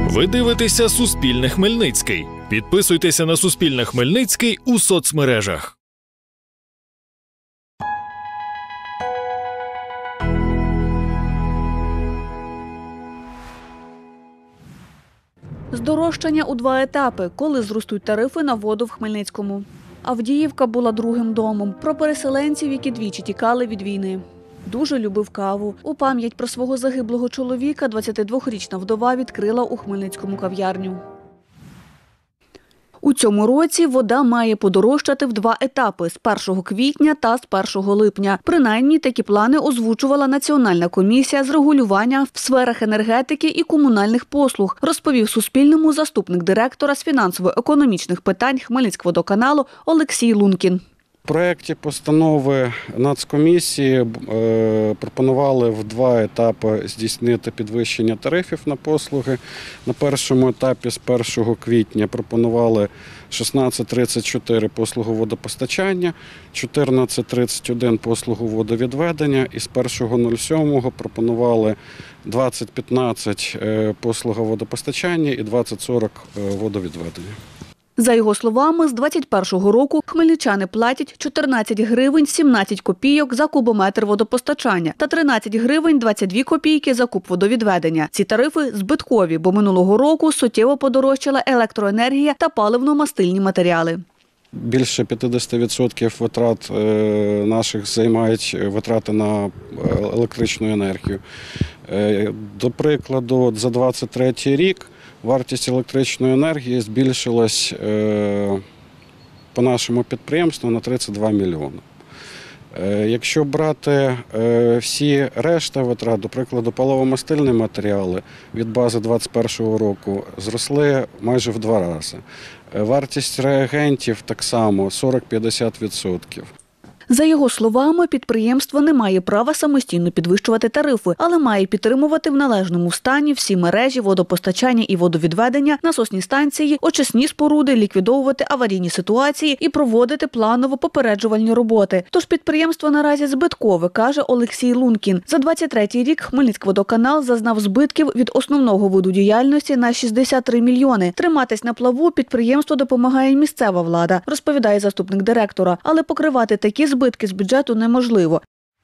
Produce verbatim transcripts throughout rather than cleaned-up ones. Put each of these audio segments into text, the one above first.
Ви дивитеся Суспільне Хмельницький. Підписуйтеся на Суспільне Хмельницький у соцмережах. Здорожчання у два етапи, коли зростуть тарифи на воду в Хмельницькому. Авдіївка була другим домом. Про переселенців, які двічі тікали від війни. Дуже любив каву. У пам'ять про свого загиблого чоловіка двадцятидвохрічна вдова відкрила у Хмельницькому кав'ярню. У цьому році вода має подорожчати в два етапи – з першого квітня та з першого липня. Принаймні, такі плани озвучувала Національна комісія з регулювання в сферах енергетики і комунальних послуг, розповів Суспільному заступник директора з фінансово-економічних питань Хмельницькводоканалу Олексій Лункін. В проєкті постанови Нацкомісії пропонували в два етапи здійснити підвищення тарифів на послуги. На першому етапі з першого квітня пропонували шістнадцять тридцять чотири послугу водопостачання, чотирнадцять тридцять один послугу водовідведення і з першого сьомого пропонували двадцять п'ятнадцять послуга водопостачання і двадцять сорок водовідведення. За його словами, з двадцять першого року хмельничани платять чотирнадцять гривень сімнадцять копійок за кубометр водопостачання та тринадцять гривень двадцять дві копійки за куб водовідведення. Ці тарифи збиткові, бо минулого року суттєво подорожчала електроенергія та паливно-мастильні матеріали. Більше п'ятдесят відсотків витрат наших займають витрати на електричну енергію. До прикладу, за двадцять третій рік вартість електричної енергії збільшилась по нашому підприємству на тридцять два мільйони. Якщо брати всі решта витрат, до прикладу, паливо-мастильні матеріали від бази двадцять першого року зросли майже в два рази. Вартість реагентів так само сорок-п'ятдесят відсотків. За його словами, підприємство не має права самостійно підвищувати тарифи, але має підтримувати в належному стані всі мережі водопостачання і водовідведення, насосні станції, очисні споруди, ліквідовувати аварійні ситуації і проводити планово-попереджувальні роботи. Тож підприємство наразі збиткове, каже Олексій Лункін. За двадцять третій рік Хмельницькводоканал зазнав збитків від основного виду діяльності на шістдесят три мільйони. Триматись на плаву підприємству допомагає місцева влада, розповідає заступник директора, але покривати такі збитки Збитки з бюджету неможливо.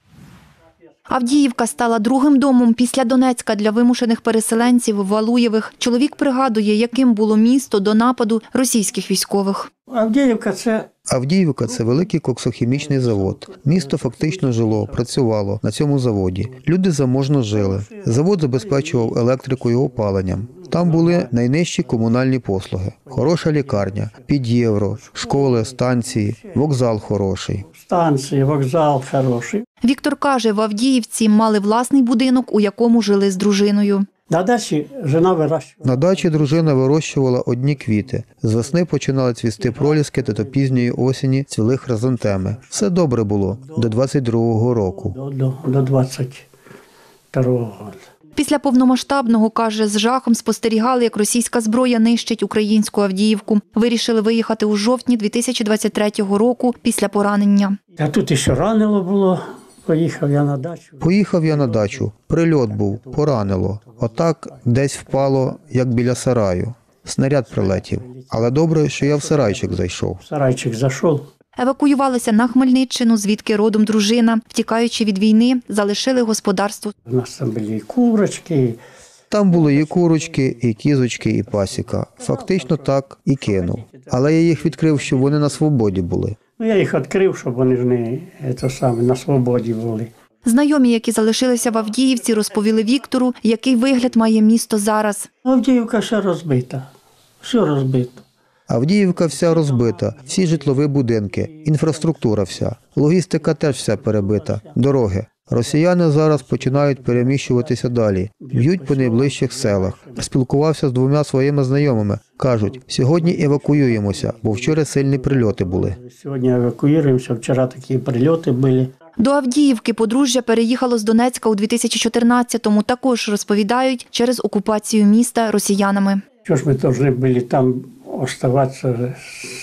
Авдіївка стала другим домом після Донецька для вимушених переселенців Валуєвих. Чоловік пригадує, яким було місто до нападу російських військових. Авдіївка – це... Авдіївка – це великий коксохімічний завод. Місто фактично жило, працювало на цьому заводі. Люди заможно жили. Завод забезпечував електрикою і опаленням. Там були найнижчі комунальні послуги. Хороша лікарня, під євро, школи, станції, вокзал хороший. Станції, вокзал хороший. Віктор каже, в Авдіївці мали власний будинок, у якому жили з дружиною. На дачі жена вирощувала. На дачі дружина вирощувала одні квіти. З весни починали цвісти проліски та до пізньої осені цвіли хризантеми. Все добре було до двадцять другого року. До, до, до двадцять другого року. Після повномасштабного, каже, з жахом спостерігали, як російська зброя нищить українську Авдіївку. Вирішили виїхати у жовтні дві тисячі двадцять третього року після поранення. А тут іще ранило було. Поїхав я на дачу. Поїхав я на дачу. Прильот був, поранило. Отак десь впало, як біля сараю. Снаряд прилетів. Але добре, що я в сарайчик зайшов. В сарайчик зайшов. Евакуювалися на Хмельниччину, звідки родом дружина. Втікаючи від війни, залишили господарство. У нас там були і курочки. Там були і курочки, і кізочки, і пасіка. Фактично так і кинув. Але я їх відкрив, щоб вони на свободі були. Ну, я їх відкрив, щоб вони ж не це саме, на свободі були. Знайомі, які залишилися в Авдіївці, розповіли Віктору, який вигляд має місто зараз. Авдіївка ще розбита. Все розбито. Авдіївка вся розбита, всі житлові будинки, інфраструктура вся. Логістика теж вся перебита, дороги. Росіяни зараз починають переміщуватися далі, б'ють по найближчих селах. Спілкувався з двома своїми знайомими. Кажуть, сьогодні евакуюємося, бо вчора сильні прильоти були. Сьогодні евакуюємося, вчора такі прильоти були. До Авдіївки подружжя переїхало з Донецька у дві тисячі чотирнадцятому, також розповідають, через окупацію міста росіянами. Що ж ми повинні були там оставатися?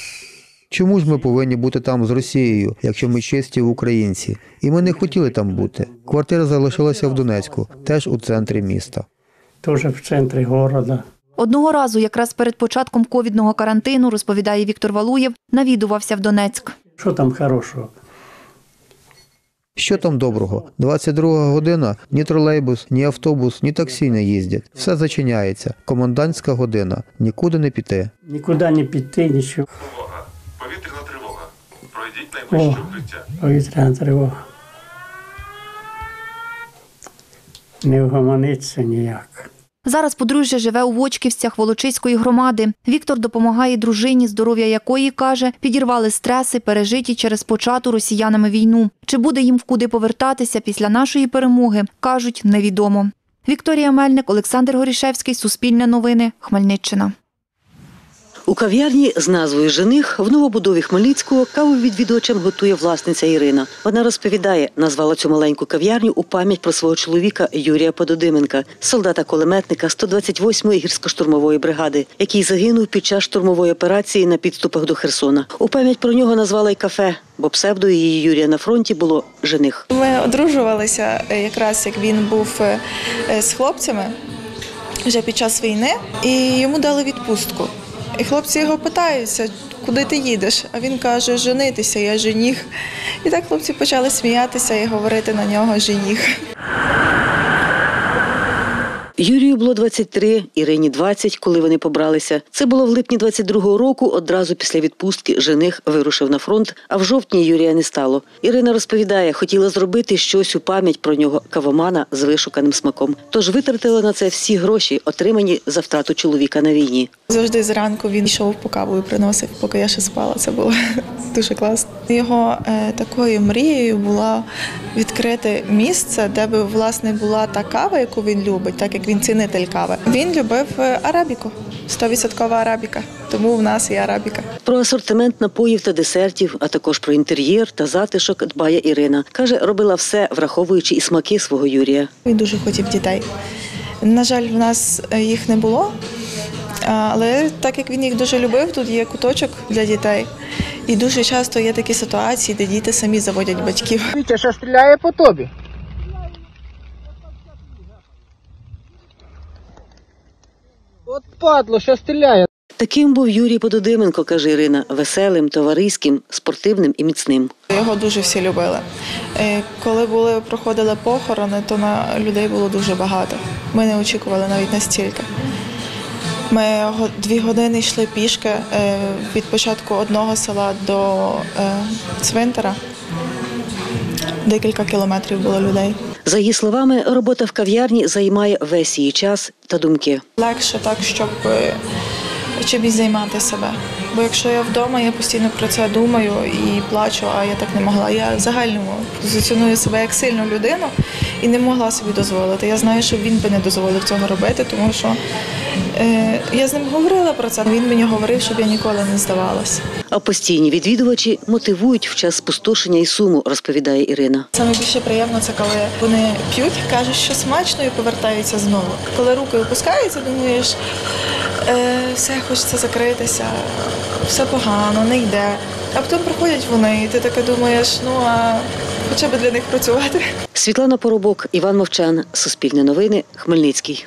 Чому ж ми повинні бути там з Росією, якщо ми чисті українці? І ми не хотіли там бути. Квартира залишилася в Донецьку, теж у центрі міста. Теж в центрі міста. Одного разу, якраз перед початком ковідного карантину, розповідає Віктор Валуєв, навідувався в Донецьк. Що там хорошого? Що там доброго? двадцять друга година, ні тролейбус, ні автобус, ні таксі не їздять. Все зачиняється. Комендантська година. Нікуди не піти. Нікуди не піти, нічого. Тривога. Повітряна тривога. Пройдіть найближче О, укриття. повітряна тривога. Не вгомониться ніяк. Зараз подружжя живе у Вочківцях Волочиської громади. Віктор допомагає дружині, здоров'я якої, каже, підірвали стреси, пережиті через почату росіянами війну. Чи буде їм вкуди повертатися після нашої перемоги, кажуть, невідомо. Вікторія Мельник, Олександр Горішевський, Суспільне новини, Хмельниччина. У кав'ярні з назвою «Жених» в новобудові Хмельницького каву відвідувачам готує власниця Ірина. Вона розповідає, назвала цю маленьку кав'ярню у пам'ять про свого чоловіка Юрія Пододименка, солдата-кулеметника сто двадцять восьмої гірсько-штурмової бригади, який загинув під час штурмової операції на підступах до Херсона. У пам'ять про нього назвала й кафе, бо псевдо її Юрія на фронті було «Жених». Ми одружувалися якраз, як він був з хлопцями вже під час війни, і йому дали відпустку. І хлопці його питаються, куди ти їдеш? А він каже, женитися, я жених. І так хлопці почали сміятися і говорити на нього жених. Юрію було двадцять три, Ірині двадцять, коли вони побралися. Це було в липні двадцять другого року, одразу після відпустки жених вирушив на фронт, а в жовтні Юрія не стало. Ірина розповідає, хотіла зробити щось у пам'ять про нього, кавомана з вишуканим смаком. Тож витратила на це всі гроші, отримані за втрату чоловіка на війні. Завжди зранку він йшов по каву і приносив, поки я ще спала. Це було дуже класно. Його е, такою мрією було відкрити місце, де б, власне, була та кава, яку він любить, так як він цінитель кави. Він любив арабіку, сто відсотків арабіка, тому в нас є арабіка. Про асортимент напоїв та десертів, а також про інтер'єр та затишок дбає Ірина. Каже, робила все, враховуючи і смаки свого Юрія. Він дуже хотів дітей. На жаль, в нас їх не було, але так як він їх дуже любив, тут є куточок для дітей. І дуже часто є такі ситуації, де діти самі заводять батьків. Вітя, що стріляє по тобі? От падло, що стріляє. Таким був Юрій Пододименко, каже Ірина, веселим, товариським, спортивним і міцним. Його дуже всі любили. Коли були, проходили похорони, то на людей було дуже багато. Ми не очікували навіть настільки. Ми дві години йшли пішки від початку одного села до цвинтара. Декілька кілометрів було людей. За її словами, робота в кав'ярні займає весь її час та думки. Легше так, щоб чимось займати себе. Бо якщо я вдома, я постійно про це думаю і плачу, а я так не могла. Я в загальному позиціоную себе як сильну людину і не могла собі дозволити. Я знаю, що він би не дозволив цього робити, тому що е, я з ним говорила про це. Він мені говорив, щоб я ніколи не здавалася. А постійні відвідувачі мотивують в час спустошення і суму, розповідає Ірина. Саме більше приємно це, коли вони п'ють, кажуть, що смачно і повертаються знову. Коли руки опускаються, думаєш, е, все, хочеться закритися, все погано, не йде. А потім приходять вони, і ти таке думаєш, ну а хоча б для них працювати. Світлана Поробок, Іван Мовчан, Суспільне новини, Хмельницький.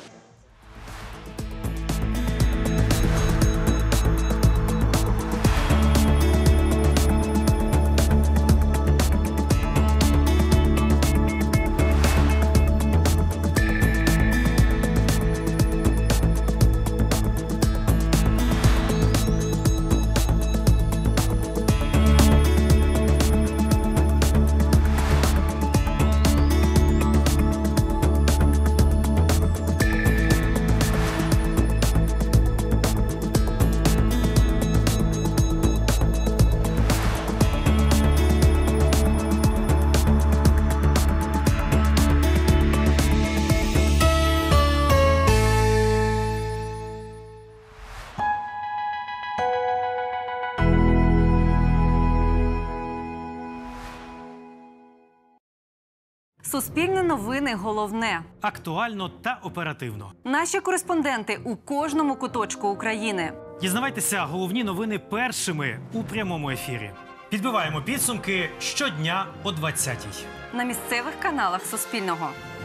Суспільне новини головне. Актуально та оперативно. Наші кореспонденти у кожному куточку України. Дізнавайтеся головні новини першими у прямому ефірі. Підбиваємо підсумки щодня о двадцятій. На місцевих каналах Суспільного.